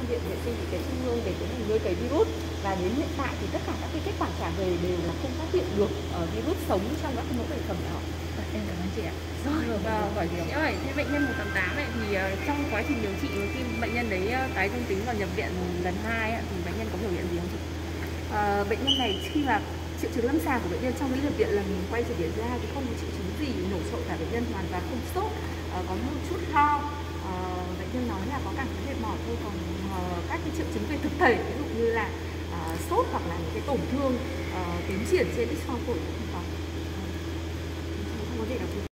viện vệ sinh y tế trung ương để tiến hành nuôi cấy virus, và đến hiện tại thì tất cả các cái kết quả trả về đều là không phát hiện được virus sống trong các mẫu bệnh phẩm đó. Em cảm ơn chị ạ. Rồi, và hỏi chị ơi, thế bệnh nhân 188 ấy, thì trong quá trình điều trị khi bệnh nhân đấy tái dương tính và nhập viện lần 2 thì bệnh nhân có biểu hiện gì không chị? Bệnh nhân này khi mà triệu chứng lâm sàng của bệnh nhân trong cái nhập viện lần quay trở viện thứ hai thì không có triệu chứng gì nổi trội cả, bệnh nhân hoàn toàn không sốt, có một chút ho, bệnh nhân nói là có cảm thấy mệt mỏi thôi, còn các cái triệu chứng về thực thể ví dụ như là sốt hoặc là những cái tổn thương tiến triển trên X quang phổi cũng không có gì đặc biệt.